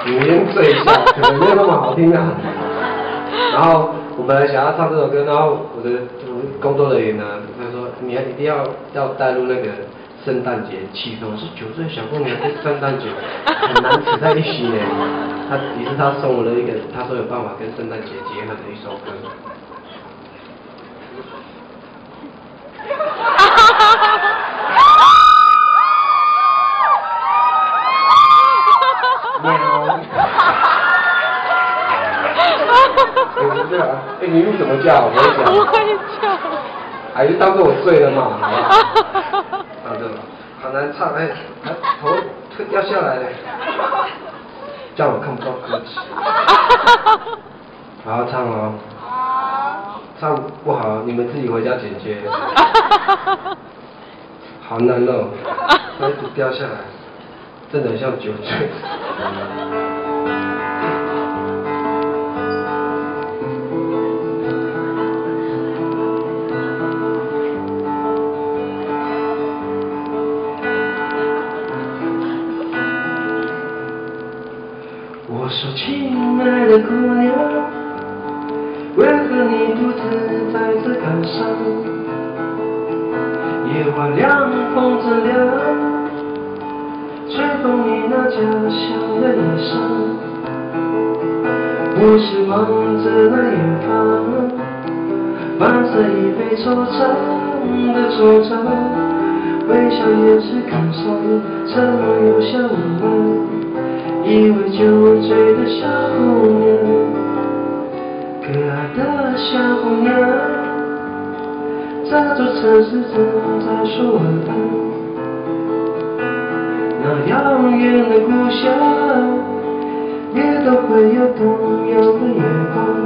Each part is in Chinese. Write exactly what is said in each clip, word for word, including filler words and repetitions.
你们先睡一下，可能没有那么好听啊。然后我本来想要唱这首歌，然后我的我的工作人员呢，他说你一定要要带入那个圣诞节气氛。我说九岁小姑娘跟圣诞节很难扯在一起呢。他于是他送我了一个，他说有办法跟圣诞节结合的一首歌。喵。哎，是这样啊？哎，你你怎么叫？我会讲。 我会叫。 还是当做我睡了嘛？好吧。当真了，好难唱哎，还头掉下来了，这样我看不到歌词。好好唱哦。唱不好你们自己回家剪接。好难哦，它一直掉下来，真的很像酒醉。我说亲爱的姑娘，为何你独自在这感伤？夜晚凉风正凉，吹动你那家乡的衣裳。我是望着那远方，伴着一杯惆怅的惆怅，微笑也是感伤，曾有相伴。以为酒醉的小姑娘，可爱的小姑娘，这座城市正在说晚安。那遥远的故乡，也都会有同样的月光。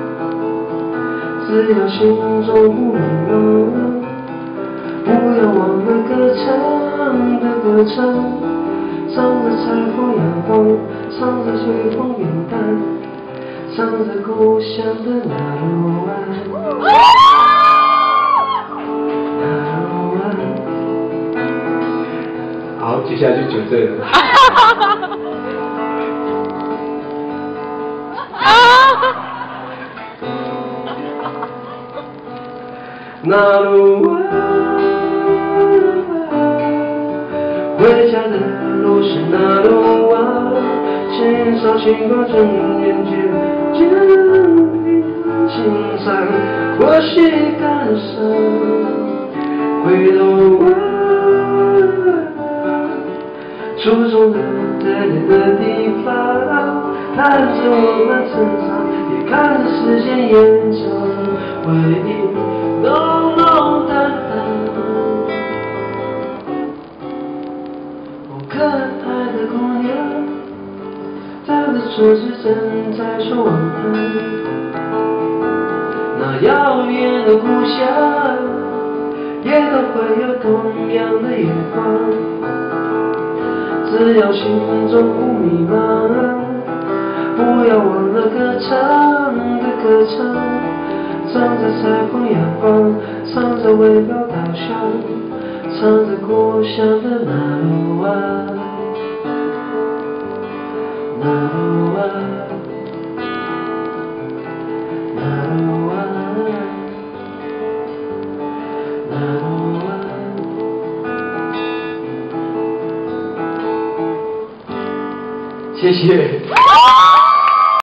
只要心中不迷茫，不要忘了歌唱的歌唱。唱着彩虹阳光，唱着随风云淡，唱着故乡的那路湾，那路湾。好，接下来就酒醉了。那路湾，回家的路是那路啊，青草青瓜正眼前，见你青山，或许感伤。回头望，初中的对立的地方，看着我们成长，也看着时间延长，回忆浓浓淡淡。可爱的姑娘，她的城市正在说晚安。那遥远的故乡，也都会有同样的月光。只要心中不迷茫，不要忘了歌唱的歌唱，唱着彩虹阳光，唱着微笑稻香。唱着故乡的那路啊，那路啊，那路啊，那路啊。谢谢。